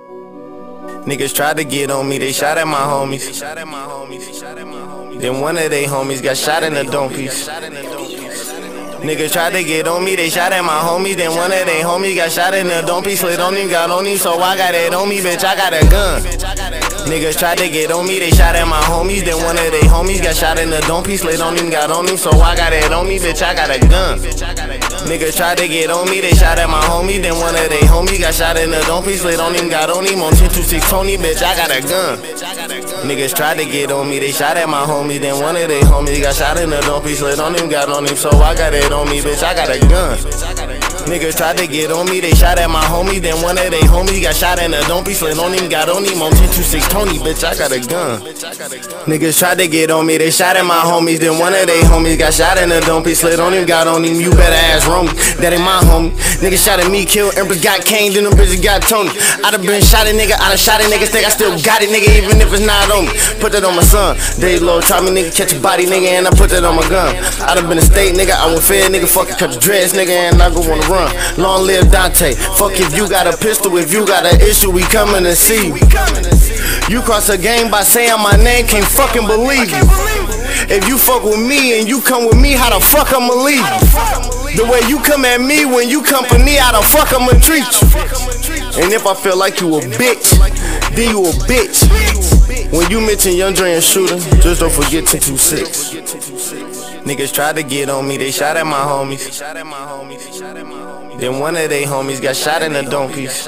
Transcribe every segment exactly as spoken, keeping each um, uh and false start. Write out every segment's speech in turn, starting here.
Niggas tried to get on me, they shot at my homies. Then one of they homies got shot in the dome piece. Niggas tried to get on me, they shot at my homies. Then one of they homies got shot in the dome piece. Slid on him, got on him, so I got it on me, bitch, I got a gun. Niggas tried to get on me, they shot at my homies. Then one of they homies got shot in the dome piece. Slid on him, got on him, so I got it on me, bitch, I got a gun. Niggas tried to get on me, they shot at my homies. Then one of they homies got shot in the dome piece. Slid on him, got on him, on ten two six Tony, bitch, I got a gun. Niggas tried to get on me, they shot at my homies. Then one of they homies got shot in the dome piece. Slid on him, got on him, so I got it on me, bitch, I got a gun. Niggas tried to get on me, they shot at my homies. Then one of they homies got shot in the dome piece. Slid on him, got on him, on ten two six Tony, bitch, I got a gun. Niggas tried to get on me, they shot at my homies. Then one of they homies got shot in the dome piece. Slid on him, got on him, you better ask Romy, that ain't my homie. Niggas shot at me, killed Empress, got Kane, then them bitches got Tony. I done been shot at nigga, I done shot at niggas, think I still got it, nigga, even if it's not on me. Put that on my son, Dave Low, try me, nigga, catch a body, nigga, and I put that on my gun. I done been a state, nigga, I went fair, nigga, fucking cut the dreads, nigga, and I go on the run. Long live Dante, fuck if you got a pistol, if you got an issue, we coming to see you. You cross a game by saying my name, can't fucking believe you. If you fuck with me and you come with me, how the fuck I'ma leave you? The way you come at me when you company, how the fuck I'ma treat you? And if I feel like you a bitch, then you a bitch. When you mention Young Dre and Shooter, just don't forget ten two six. Niggas tried to get on me, they shot at my homies. Then one of they homies got shot in the dome piece.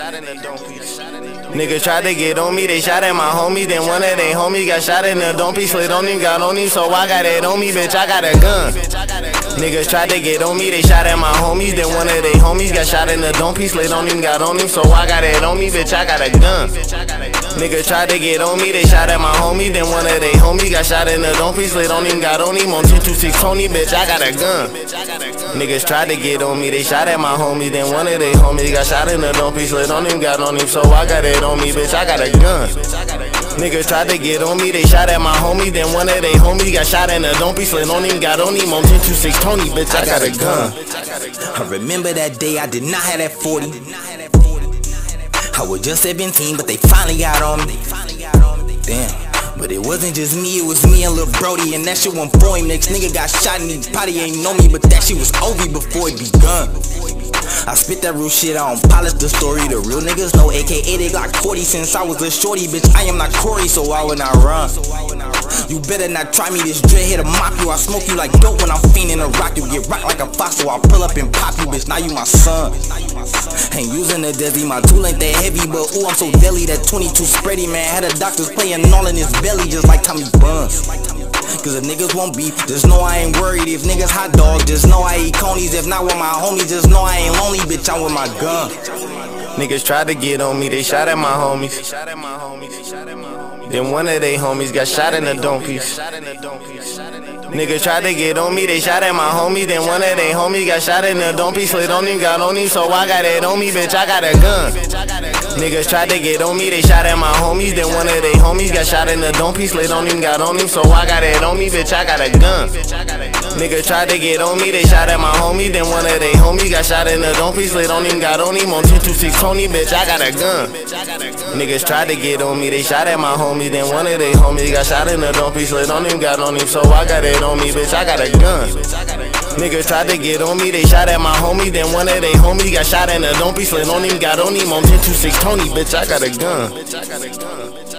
Niggas tried to get on me, they shot at my homies. Then one of they homies got shot in the dome piece. Slid on him, got on him, so I got it on me, bitch, I got a gun. Niggas tried to get on me, they shot at my homies. Then one of they homies got shot in the dome piece. Slid on him, got on him, so I got it on me, bitch, I got a gun. Niggas tried to get on me, they shot at my homies. Then one of they homies got shot in the dome piece. Slid on him, got on him, on ten two six Tony, bitch, I got a gun. Niggas tried to get on me, they shot at my homies. Then one of they homies got shot in the dome piece. Slid on him, got on him, so I got it on me, bitch, I got a gun. Niggas tried to get on me, they shot at my homies. Then one of they homies got shot in the dome piece. Slid on him, got on him, on ten two six Tony, bitch, I got a gun. I remember that day I did not have that forty. I was just seventeen, but they finally got on me. Damn. But it wasn't just me, it was me and Lil Brody, and that shit went for him. Next nigga got shot and he probably ain't know me, but that shit was over before it begun. I spit that real shit, I don't polish the story. The real niggas know, A K A they got Cordy since I was a shorty, bitch, I am not Corey, so why would I run? You better not try me, this dread here to mop you. I smoke you like dope when I'm fiending to rock you. Get rocked like a fox, so I pull up and pop you, bitch, now you my son. Ain't using the desi, my tool ain't that heavy, but ooh, I'm so deadly. That twenty-two spready, man, had the doctors playing all in his belly, just like Tommy Buns. Cause if niggas won't beef, just know I ain't worried. If niggas hot dog, just know I eat conies. If not with my homies, just know I ain't lonely, bitch, I'm with my gun. Niggas tried to get on me, they shot at my homies. Then one of they homies got shot in the dome piece. Niggas tried to get on me, they shot at my homies. Then one of they homies got shot in the dome piece. Slid on him, got on him, so I got it on me, bitch, I got a gun. Niggas tried to get on me, they shot at my homies. Then one of they homies got shot in the dome piece. Slid on him, got on him, so I got it on me, bitch, I got a gun. Niggas tried to get on me, they shot at my homies. Then one of they homies got shot in the dome piece. Slid on him, got on him, on ten two six Tony, bitch, I got a gun. Niggas tried to get on me, they shot at my homies. Then one of they homies got shot in the dome piece. Slid on him, got on him, so I got it on me, bitch, I got a gun. Niggas tried to get on me, they shot at my homies. Then one of they homies got shot in the dome piece. Slid on him, got on him, on ten two six Tony, bitch, I got a gun.